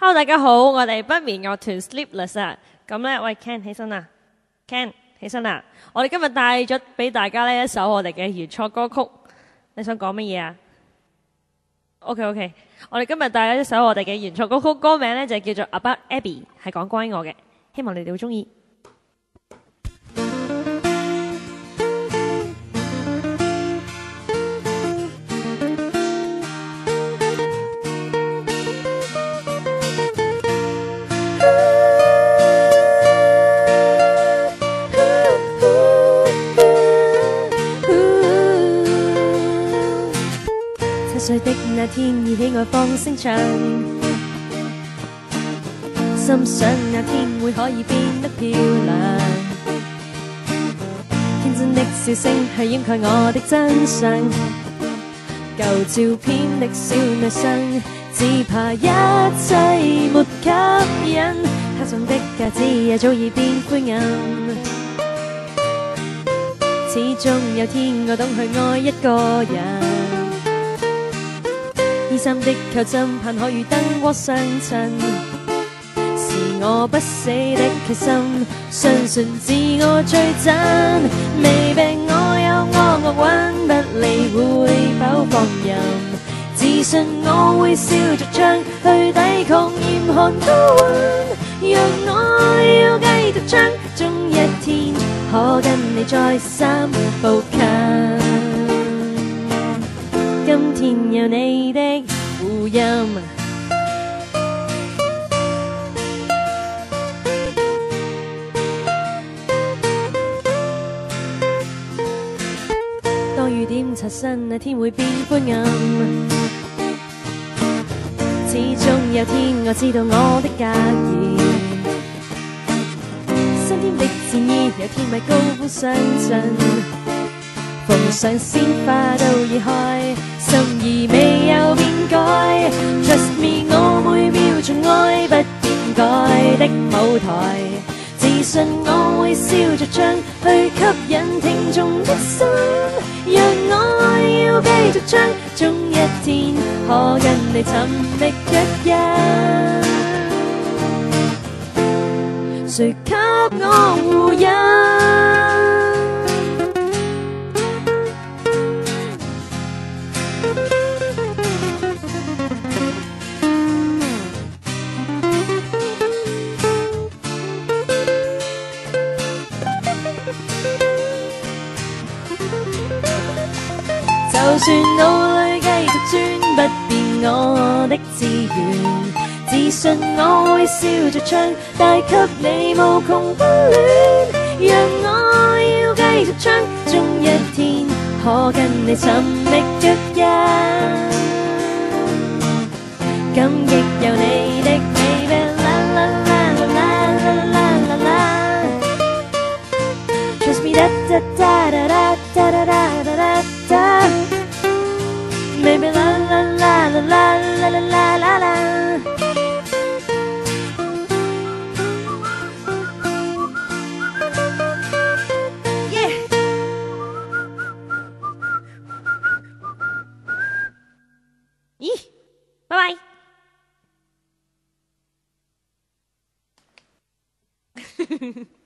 Hello， 大家好，我哋不眠樂團 Sleepless 啊。咁咧，喂 Ken 起身啦 ，Ken 起身啦。我哋今日帶咗俾大家呢一首我哋嘅原創歌曲，你想講乜嘢啊 ？OK， 我哋今日帶咗一首我哋嘅原創歌曲，歌名咧就叫做 About Abby， 係講關於我嘅，希望你哋會中意。7歲的那天，已喜愛放聲唱，心想那天會可以變得漂亮。天真的笑聲去掩蓋我的真相，舊照片的小女生，只怕一切沒吸引，刻上的戒指也早已變灰暗。始終有天我懂去愛一個人。衣衫的扣針，盼可與燈光相襯，是我不死的決心，相信自我最真。未病我有我穩不離會否放任，自信我會笑着唱，去抵抗嚴寒高溫。讓我要繼續唱，終一天可跟你再三步近。今天有你的呼音，當雨點擦身，那天會變灰暗。始終有天我知道我的格言，新添的戰衣，有天米高呼相信。逢上鮮花都已開，心意未有變改。Trust me， 我每秒盡愛不變改的舞台，自信我會笑着唱，去吸引聽眾的心。讓我要繼續唱，終一天可跟你尋覓腳印。誰給我護蔭？就算腦裏繼續轉，不變我的志願。自信我會笑着唱，帶給你無窮溫暖。讓我要繼續唱，終一天可跟你尋覓腳印。感激有你的 baby， 啦啦啦啦啦啦啦啦。Trust me， da da da da da da da da da。Baby la la la la la la la la la la。 Yeah。 咦，拜拜。